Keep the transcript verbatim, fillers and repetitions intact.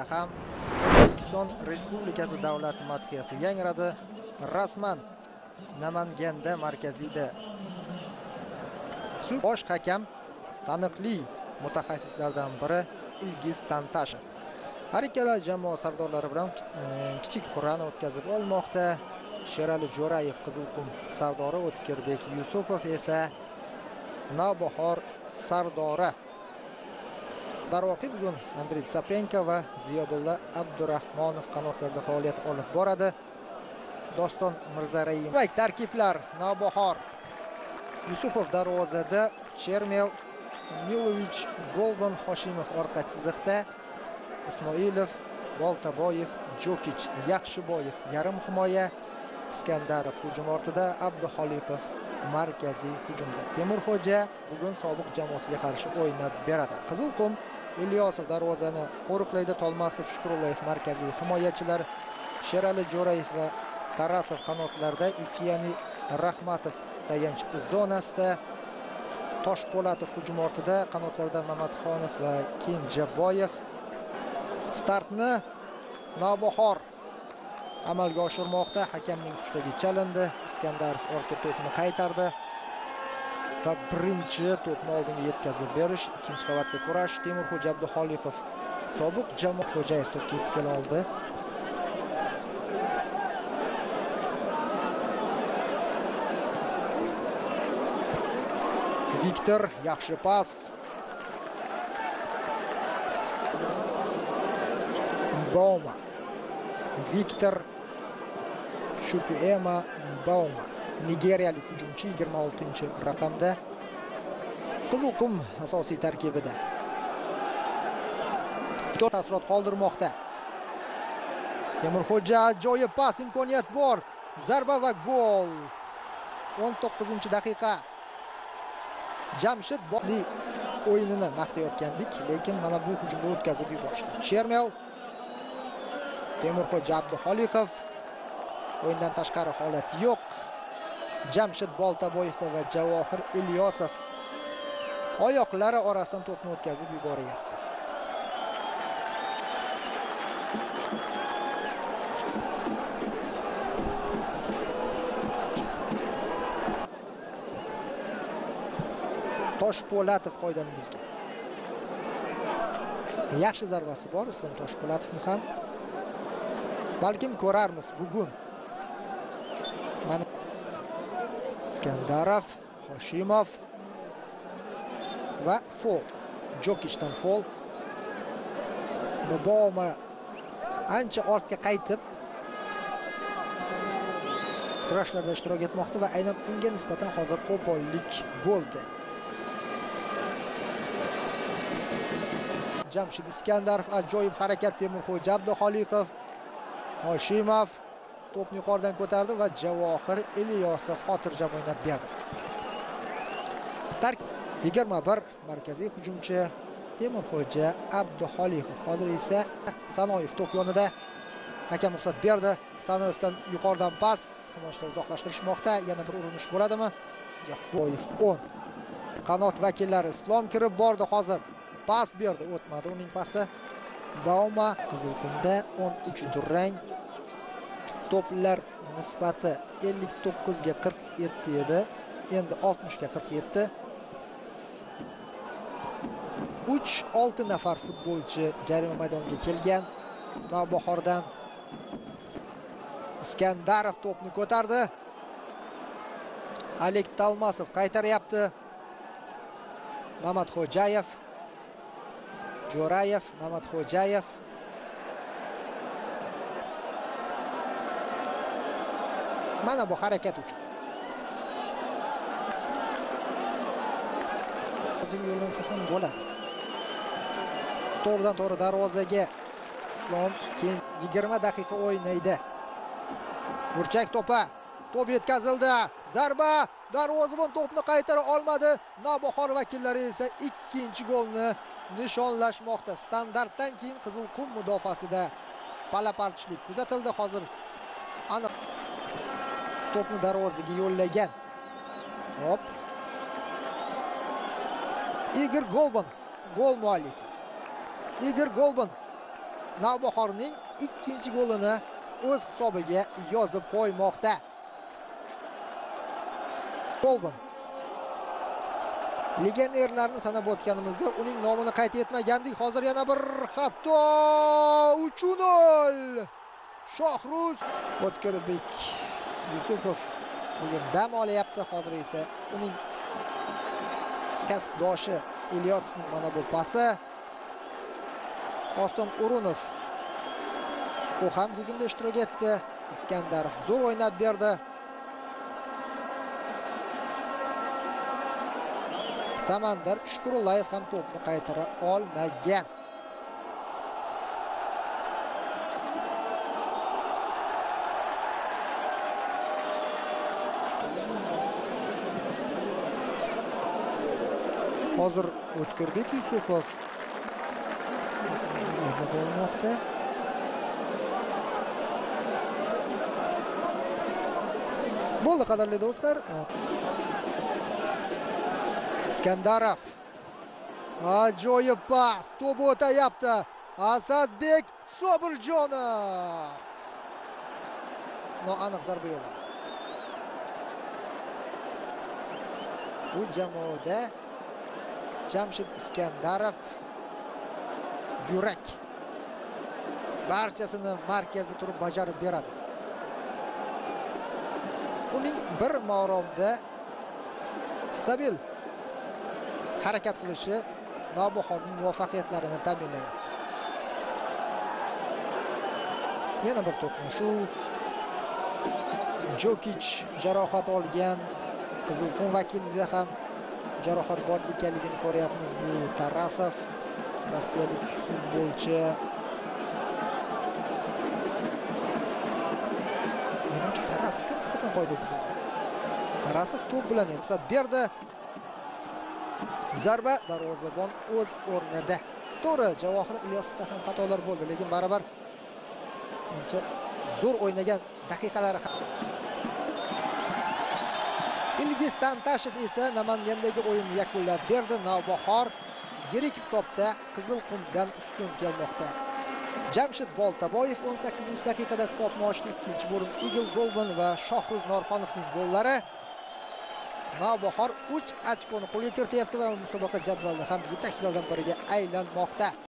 ham O'zbekiston Respublikasi davlat madhiyasi yangradi. Rasman Namanganda markazida bosh hakam taniqli mutaxassislardan biri Ilgiz Tantashev. Har ikkala jamoa sardorlari bilan kichik qur'ani o'tkazib olmoqda. Sherali Jo'rayev Qizilqum sardori, O'tkirbek Yusupov esa Navbahor sardori. Darvoqe bugun Andrey Tsapenko va Ziyodulla Abdurahmonov qanotlarda faoliyat olib boradi. Doston Mirzarayim. Tarkiblar: Navbahor Yusupov darvozada, Chermel, Milovich, Golban, Hoshimov orqa chiziqda, Ismoilov, Boltaboyev, Jokic, Yaxshiboyev yarim himoya, Iskandarov hujum ortida, Abduxoliqov markaziy hujumda. Temurxo'ja bugun sobiq jamoasiga qarshi o'ynab beradi. Qizilqum Ilyosov darvozani qo'riqlaydi, Tolmasov, Shukurullayev markaziy himoyachilar, Sherali Jo'rayev va Tarasov qanotlarda, Ifyani Rahmatov tayanch zonasida, Toshpo'latov hujum ortida, qanotlarda Mamatxonov va Kenjaboyev. Startni Navbahor amalga oshirmoqda. Hakamning hushtagiga chalindi. Iskandarov orqa to'pni qaytardi va birinchi to'pni oldinga yetkazib berish, ikkinchi qavatda kurash. Temurxo'ja Abduxoliqov sobiq jamoa Xo'jayev to'pga yetib kela oldi. Viktor, yaxshi pas. Bauma. Viktor Shukuema Bauma. Nigeriyalik hujumchi yigirma oltinchi raqamda. Qizilqum asosiy tarkibida. to'rt taassurot qoldirmoqda. Temurxo'ja, ajoyib pas, imkoniyat bor. Zarba va gol. o'n to'qqizinchi daqiqa. Jamshid Bosli o'yinini maqtayotgandik, lekin mana bu hujumni o'tkazib yuborishdi. Chermel, Temurxo'ja Abduxoliqov, o'yindan tashqari holat yo'q. Jamshid Boltaboyevda va Javohir Ilyosov oyoqlari orasidan to'pni o'tkazib yuboryapti. Toshpo'latov qoidani buzgan. Yaxshi zarbasi bor Islom Toshpo'latovni ham. Balkim ko'rarmiz bugun. Mana Iskandarov, Hoshimov va fol. Jokicdan fol. Bauma ancha ortga qaytib kurashlarda ishtirok etmoqda va aynan unga nisbatan hozir qo'pollik bo'ldi. Jamshid Iskandarov, ajoyib harakat. Temurxo'ja Abduxoliqov, Hoshimov to'pni yuqoridan ko'tardi va Javohir Ilyosov xotirjam o'ynab berdi. yigirma bir markaziy hujumchi Temurxo'ja Abduxoliqov. Hozir esa Sanoyev to'p yonida. Hakam ruxsat berdi. Sanoyevdan yuqoridan pas, himoyachilar uzoqlashtirishmoqda. Yana bir urinish bo'ladimi? Yo'q, o'n. Qanot vakillari Islom kirib bordi hozir. Pas berdi, o'tmadi uning pasi. Bauma Qizilqumda o'n uch durang. To'plar nisbati ellik to'qqiz ga qirq yetti edi. Endi oltmish ga qirq yetti. uch olti nafar futbolchi jarima maydoniga kelgan. Navbahordan Iskandarov to'pni ko'tardi. Alek Talmasov qaytaryapti. Mamatxo'jayev, Jo'rayev, Mamatxo'jayev. Mana bu harakat uchun. Hozir yo'llansa ham bo'ladi. To'g'ridan to'g'ri darvozaga Islom keyin yigirma daqiqa o'ynaydi. Burchak to'pa. To'p yetkazildi. Zarba, darvozabon to'pni qaytara olmadi. Navbahor vakillari esa ikkinchi golni nishonlashmoqda. Standartdan keyin Qizilqum mudofaasida palapartishlik kuzatildi. Hozir aniq to'pni darvozaga yo'llagan. Hop. Igor Golban gol muallifi. Igor Golban Navbahorning ikkinchi golini o'z hisobiga yozib qo'ymoqda. Golban. Legionerlarni sanab o'tganimizda uning nomini qayd etmagandik. Hozir yana bir hatto uch nol. Shohruz O'tkirbek Yusupov bugun dam olyapti. Hozir esa uning kasbdoshi Ilyosovning mana bu pasi. Oston O'runov u ham hujumda ishtirok etdi. Iskandarov zo'r o'ynab berdi. Samandar Shukurullayev ham to'pni qaytara olmagan. Hozir O'tkirbek Yusupov bo'lmoqda. Bo'ldi qadrli do'stlar. Iskandarov. Ajoyib pas. To'p o'tayapti. Asadbek Sobirjonov. Noaniq zarba yo'ladi. Bu jamoada Jamshid Iskandarov yurak. Barchasini markazda turib bajarib beradi. Uning bir maromda stabil harakat qilishi Navbahorning muvaffaqiyatlarini ta'minlayapti. Yana bir to'qnashuv. Jokic jarohat olgan. Qizilqum vakilida ham jarohat bor ekanligini ko'ryapmiz. Bu Tarasov, rossiyalik futbolchi. Menimcha Tarasovga nisbatan qoida buzildi. Tarasov to'p bilan infat berdi. Zarba darvozabon o'z o'rnida. To'g'ri, Javohir Ilyosovda ham xatolar bo'ldi, lekin baribir menimcha zo'r o'ynagan daqiqalari ham. Ilgiz Tantashev esa Namangandagi o'yinni yakunlab berdi. Navbahor yirik hisobda Qizilqumdan ustun kelmoqda. Jamshid Boltaboyev o'n sakkizinchi daqiqada hisobni ochdi. Ikkinchi bo'lim Igor Golban va Shohruz Norxonovning gollari Navbahor uch ochkoni qo'lga kirityapti va musobaqa jadvalida ham yetakchilardan biriga aylanmoqda.